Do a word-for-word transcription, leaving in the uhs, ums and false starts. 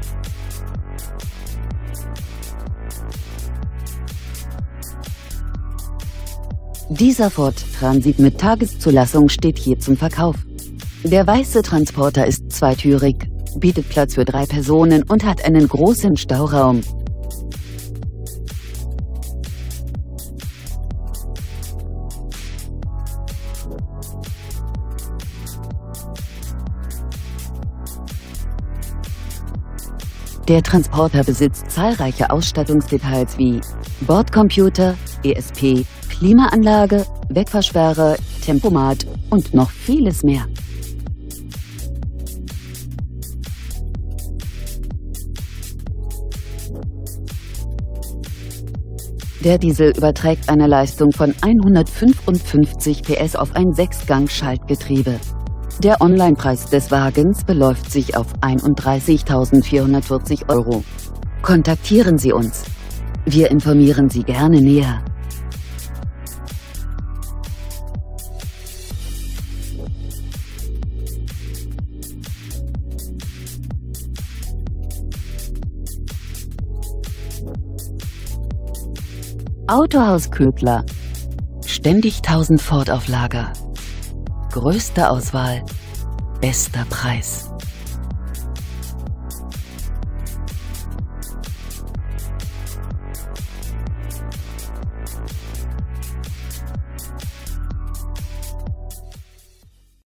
Dieser Ford Transit mit Tageszulassung steht hier zum Verkauf. Der weiße Transporter ist zweitürig, bietet Platz für drei Personen und hat einen großen Stauraum. Der Transporter besitzt zahlreiche Ausstattungsdetails wie Bordcomputer, E S P, Klimaanlage, Wegfahrsperre, Tempomat und noch vieles mehr. Der Diesel überträgt eine Leistung von hundertfünfundfünfzig P S auf ein Sechsgang-Schaltgetriebe. Der Onlinepreis des Wagens beläuft sich auf einunddreißigtausendvierhundertvierzig Euro. Kontaktieren Sie uns. Wir informieren Sie gerne näher. Autohaus Ködler. Ständig tausend Ford auf Lager. Größte Auswahl, bester Preis.